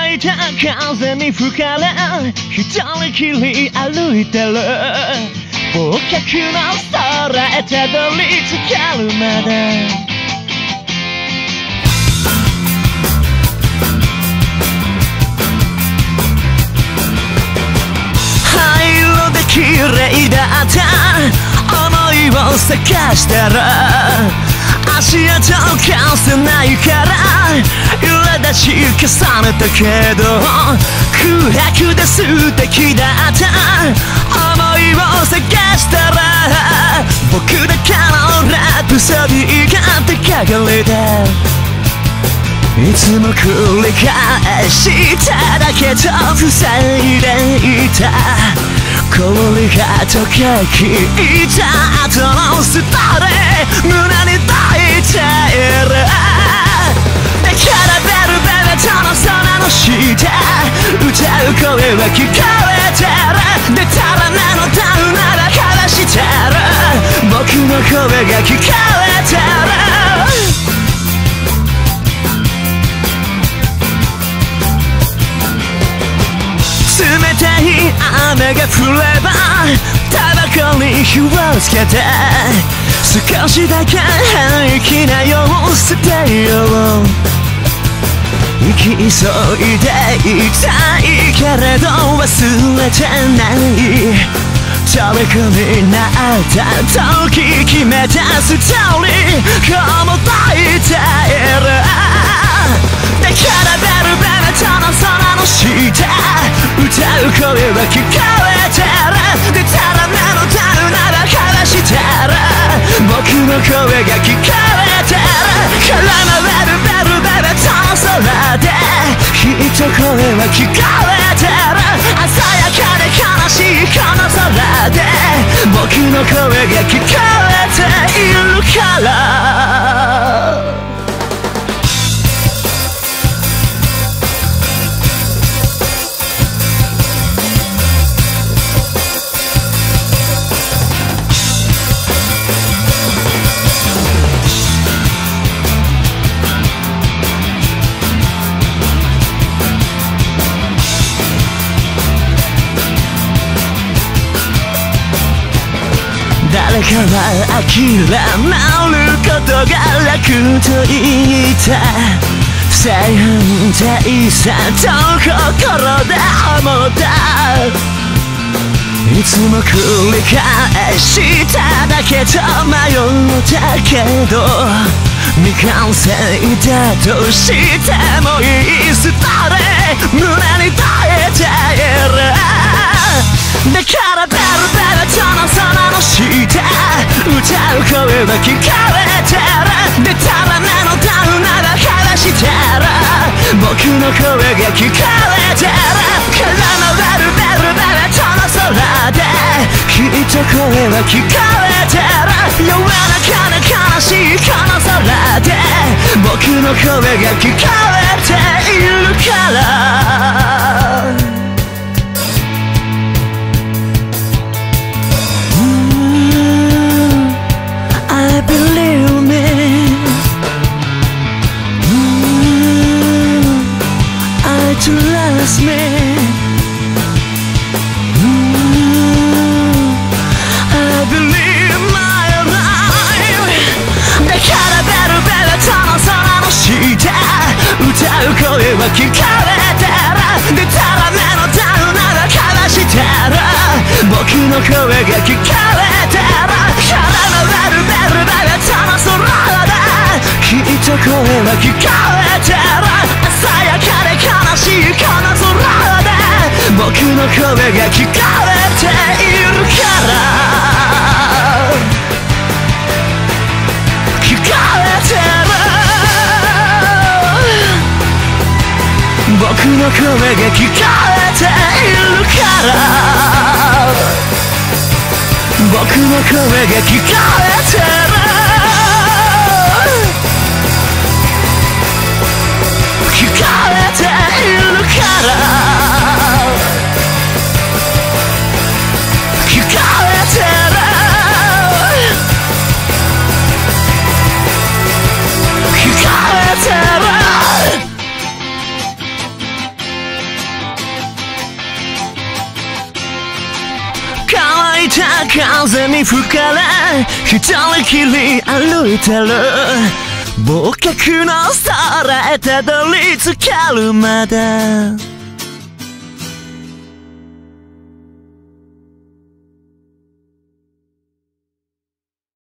乾いた風に吹かれ一人きり歩いてる忘却の空へたどり着けるまで灰色で綺麗だった想いを探したら足跡を消せないから苛立ち重ねたけど空白で素敵だった想いを探したら僕だけのラプソディが出かかれたいつも繰り返しただけと塞いでいた氷が溶けきった後のストーリー胸に抱いているだからベルベルトの空の下歌う声は聞こえてるでたらめのダウナが話してる僕の声が聞こえてる冷たい雨が降ればタバコに火をつけて少しだけ平気なよう捨てよう生き急いでいたいけれど忘れてない飛び込みになった時決めたストーリー今日も抱いているだからベルベルトの空の下歌う声は聞こえてるでたらめのダウナが話してる僕の声が聞こえてる絡まれるベルベルトの空できっと声は聞こえてる鮮やかで悲しいこの空で僕の声が聞こえているから誰かは諦めることが楽と言った正反対さと心で思ったいつも繰り返しただけと迷ったけど未完成だとしてもいいストーリー胸に抱いているだからベルベルトの空の下歌う声は聞こえてるでたらめのダウナが話してる僕の声が聞こえてる絡まれるベルベルトの空できっと声は聞こえてる弱らかで悲しいこの空で僕の声が聞こえているからBelieve me, I trust me, I believe my life だからベルベルトの空の下歌う声は聞こえてるでたらめのダウナが悲してる僕の声が聞こえてる絡まれるベルベルトの空できっと声は聞こえてる鮮やかで悲しいこの空で僕の声が聞こえているから聞こえてる僕の声が聞こえているから僕の声が聞こえてる聞こえているから聞こえてる聞こえてる北風に吹かれ一人きり歩いてる忘却の空へたどり着けるまで